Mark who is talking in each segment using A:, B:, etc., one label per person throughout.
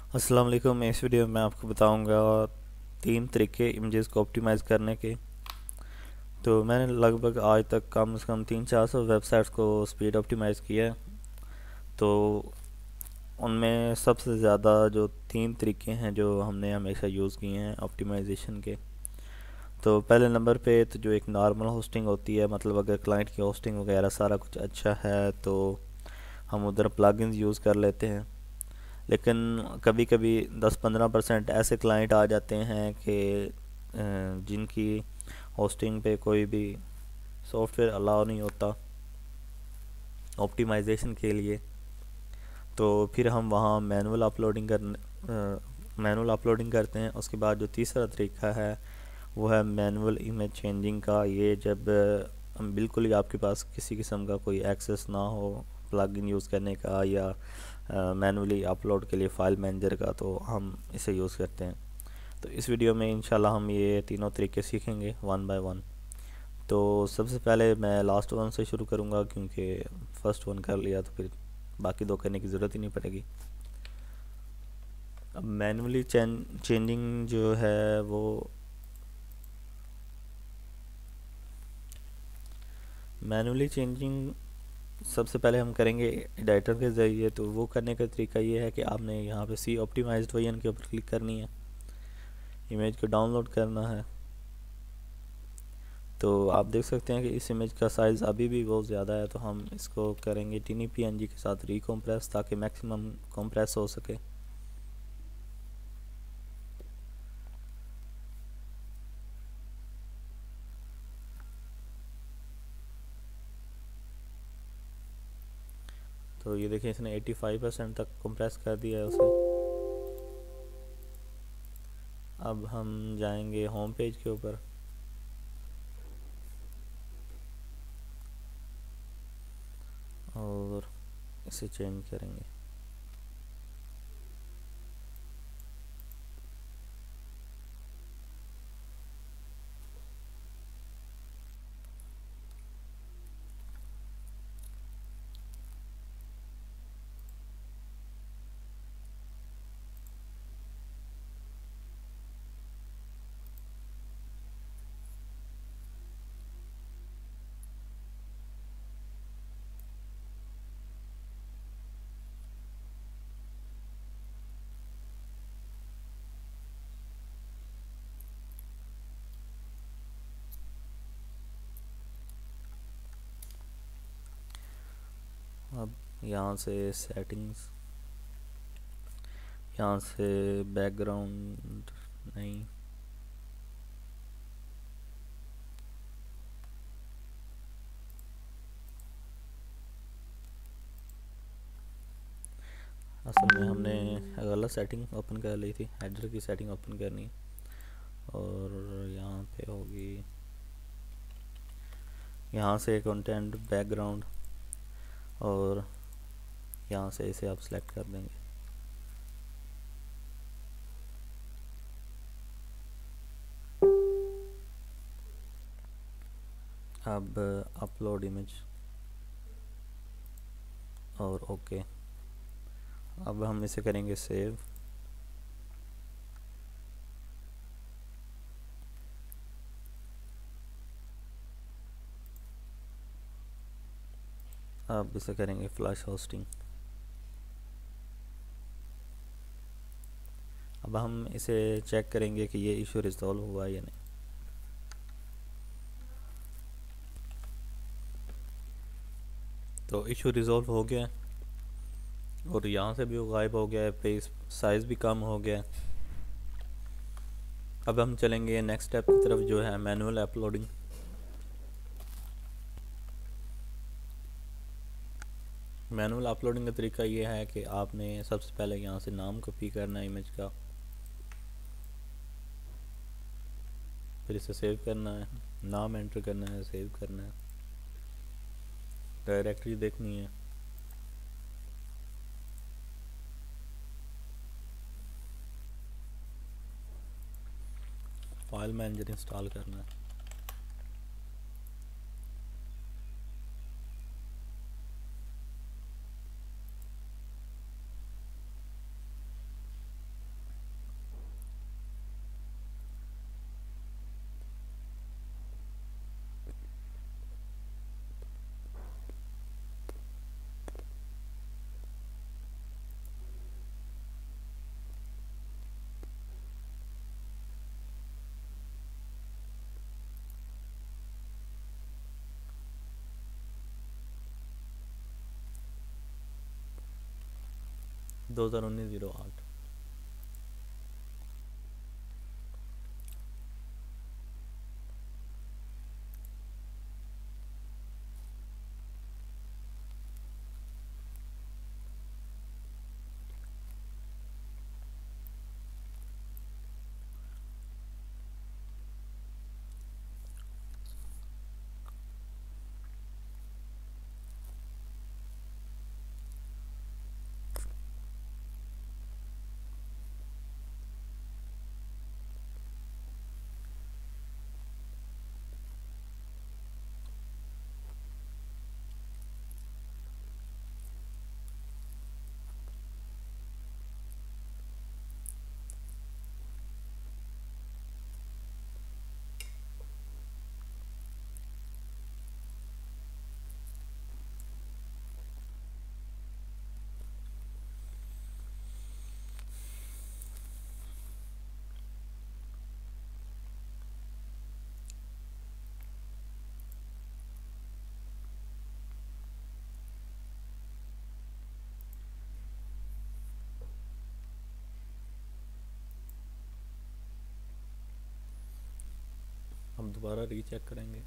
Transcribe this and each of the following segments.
A: अस्सलाम वालेकुम। इस वीडियो में आपको बताऊंगा 3 तरीके इमेजेस को ऑप्टिमाइज़ करने के। तो मैंने लगभग आज तक कम से कम 300-400 वेबसाइट्स को स्पीड ऑप्टिमाइज़ किया है। तो उनमें सबसे ज़्यादा जो 3 तरीके हैं जो हमने हमेशा यूज़ किए हैं ऑप्टिमाइजेशन के, तो पहले नंबर पे तो जो एक नॉर्मल होस्टिंग होती है, मतलब अगर क्लाइंट की होस्टिंग वगैरह सारा कुछ अच्छा है तो हम उधर प्लगइन्स यूज़ कर लेते हैं। लेकिन कभी कभी 10-15% ऐसे क्लाइंट आ जाते हैं कि जिनकी होस्टिंग पे कोई भी सॉफ्टवेयर अलाउ नहीं होता ऑप्टिमाइजेशन के लिए। तो फिर हम वहाँ मैनुअल अपलोडिंग करते हैं। उसके बाद जो तीसरा तरीका है वो है मैनुअल इमेज चेंजिंग का। ये जब बिल्कुल ही आपके पास किसी किस्म का कोई एक्सेस ना हो प्लगइन यूज़ करने का या मैनुअली अपलोड के लिए फ़ाइल मैनेजर का, तो हम इसे यूज़ करते हैं। तो इस वीडियो में इंशाल्लाह हम ये तीनों तरीके सीखेंगे वन बाय वन। तो सबसे पहले मैं लास्ट वन से शुरू करूँगा, क्योंकि फर्स्ट वन कर लिया तो फिर बाकी दो करने की ज़रूरत ही नहीं पड़ेगी। अब मैनुअली चेंजिंग जो है वो मैनुअली चेंजिंग सबसे पहले हम करेंगे एडिटर के ज़रिए। तो वो करने का तरीका ये है कि आपने यहाँ पे सी ऑप्टिमाइज्ड वर्जन के ऊपर क्लिक करनी है, इमेज को डाउनलोड करना है। तो आप देख सकते हैं कि इस इमेज का साइज़ अभी भी बहुत ज़्यादा है, तो हम इसको करेंगे TinyPNG के साथ रिकम्प्रेस, ताकि मैक्सिमम कंप्रेस हो सके। तो ये देखिए इसने 85% तक कंप्रेस कर दिया है उसे। अब हम जाएंगे होम पेज के ऊपर और इसे चेंज करेंगे। अब यहाँ से सेटिंग्स, यहाँ से बैकग्राउंड नहीं, असल में हमने गलत सेटिंग ओपन कर ली थी। हेडर की सेटिंग ओपन करनी है और यहाँ पे होगी, यहाँ से कंटेंट बैकग्राउंड, और यहाँ से इसे आप सिलेक्ट कर देंगे। अब अपलोड इमेज और ओके। अब हम इसे करेंगे सेव। अब इसे करेंगे फ्लैश होस्टिंग। अब हम इसे चेक करेंगे कि ये इशू रिजॉल्व हुआ या नहीं। तो इशू रिजॉल्व हो गया और यहाँ से भी वो गायब हो गया है, पेज साइज़ भी कम हो गया। अब हम चलेंगे नेक्स्ट स्टेप की तरफ, जो है मैनुअल अपलोडिंग। मैनुअल अपलोडिंग का तरीका ये है कि आपने सबसे पहले यहाँ से नाम कॉपी करना है इमेज का, फिर इसे सेव करना है, नाम एंटर करना है, सेव करना है, डायरेक्टरी देखनी है, फाइल मैनेजर इंस्टॉल करना है। 2019-08। हम दोबारा रीचेक करेंगे।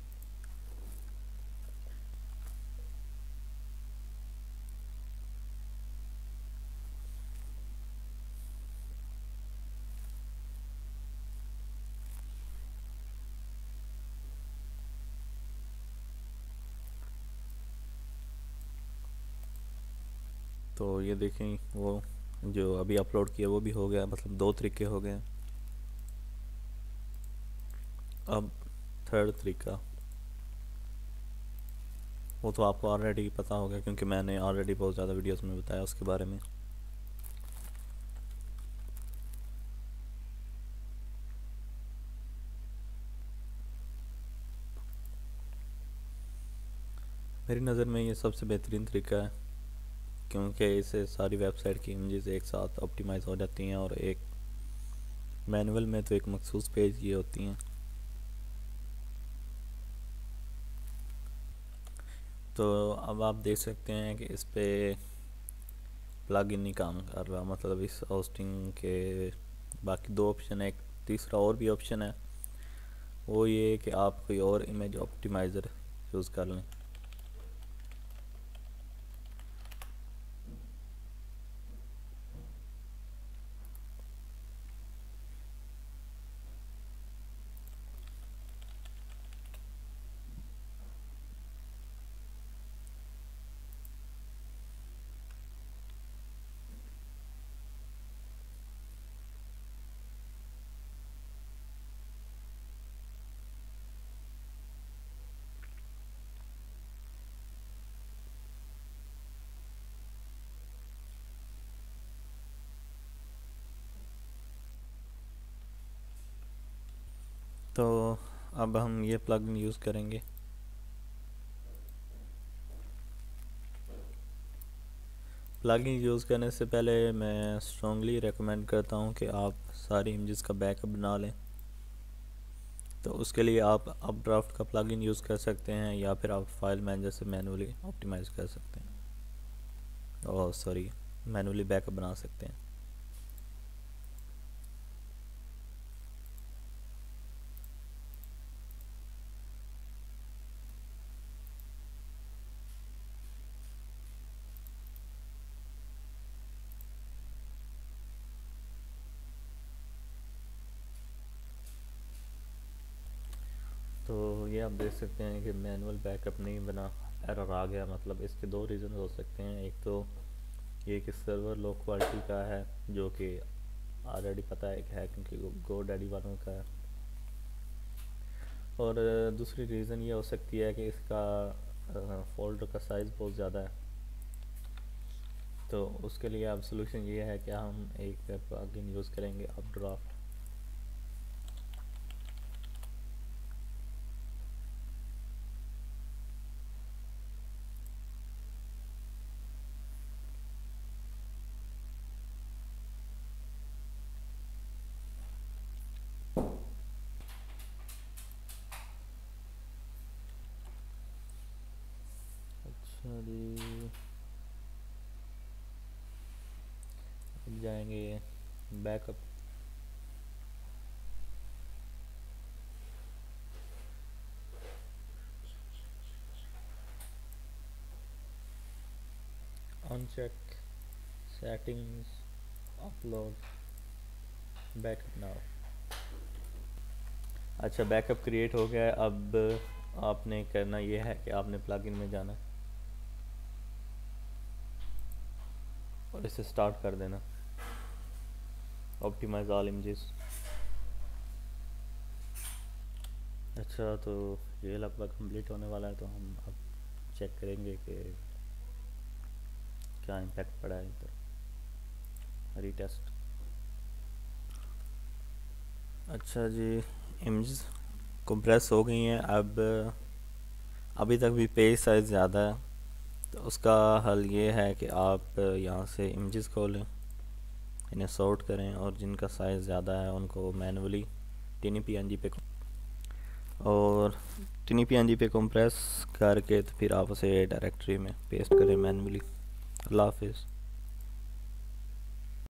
A: तो ये देखें, वो जो अभी अपलोड किया वो भी हो गया, मतलब 2 तरीके हो गए। अब थर्ड तरीका, वो तो आपको ऑलरेडी पता होगा क्योंकि मैंने ऑलरेडी बहुत ज़्यादा वीडियोस में बताया उसके बारे में। मेरी नज़र में ये सबसे बेहतरीन तरीका है क्योंकि इससे सारी वेबसाइट की इमेजेस एक साथ ऑप्टिमाइज़ हो जाती हैं और एक मैनुअल में तो एक मखसूस पेज ये होती हैं। तो अब आप देख सकते हैं कि इस पे प्लगइन नहीं काम कर रहा, मतलब इस होस्टिंग के बाकी 2 ऑप्शन है, एक तीसरा और भी ऑप्शन है, वो ये कि आप कोई और इमेज ऑप्टिमाइज़र यूज़ कर लें। तो अब हम ये प्लगइन यूज़ करेंगे। प्लगइन यूज़ करने से पहले मैं स्ट्रॉन्गली रेकमेंड करता हूँ कि आप सारी इमेजेस का बैकअप बना लें। तो उसके लिए आप अपड्राफ्ट का प्लगइन यूज़ कर सकते हैं या फिर आप फाइल मैनेजर से मैनुअली ऑप्टिमाइज़ कर सकते हैं, और सॉरी मैनुअली बैकअप बना सकते हैं। तो ये आप देख सकते हैं कि मैनुअल बैकअप नहीं बना, एरर आ गया। मतलब इसके 2 रीज़न हो सकते हैं। एक तो ये कि सर्वर लो क्वालिटी का है, जो कि ऑलरेडी पता है कि है क्योंकि गो डैडी वालों का है, और दूसरी रीज़न ये हो सकती है कि इसका फोल्डर का साइज़ बहुत ज़्यादा है। तो उसके लिए अब सोल्यूशन ये है कि हम एक प्लगइन यूज़ करेंगे अपड्राफ्ट। अच्छा जी, जाएंगे backup, uncheck settings, upload, backup now. अच्छा, बैकअप क्रिएट हो गया है। अब आपने करना ये है कि आपने प्लगइन में जाना और इसे स्टार्ट कर देना, ऑप्टिमाइज ऑल इमेजेस। अच्छा, तो ये लगभग कंप्लीट होने वाला है, तो हम अब चेक करेंगे कि क्या इम्पैक्ट पड़ा है इधर। रीटेस्ट। अच्छा जी, इमेज कंप्रेस हो गई हैं। अब अभी तक भी पेज साइज़ ज़्यादा है, तो उसका हल ये है कि आप यहाँ से इमेजेस खोलें, इन्हें सॉर्ट करें और जिनका साइज़ ज़्यादा है उनको मैनुअली TinyPNG पे और TinyPNG पे कंप्रेस करके तो फिर आप उसे डायरेक्टरी में पेस्ट करें मैनुअली। अल्लाह हाफिज़।